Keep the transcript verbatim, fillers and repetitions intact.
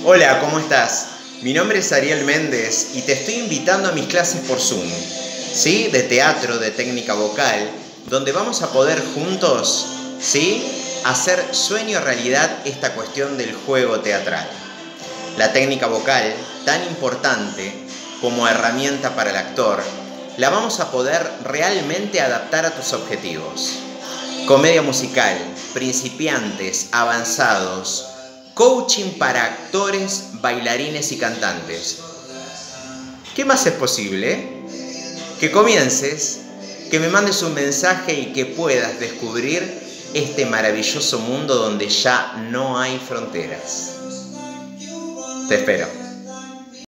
Hola, ¿cómo estás? Mi nombre es Ariel Méndez y te estoy invitando a mis clases por Zoom, ¿sí? De teatro, de técnica vocal, donde vamos a poder juntos, ¿sí? Hacer sueño realidad esta cuestión del juego teatral. La técnica vocal, tan importante como herramienta para el actor, la vamos a poder realmente adaptar a tus objetivos. Comedia musical, principiantes, avanzados, coaching para actores, bailarines y cantantes. ¿Qué más es posible? Que comiences, que me mandes un mensaje y que puedas descubrir este maravilloso mundo donde ya no hay fronteras. Te espero.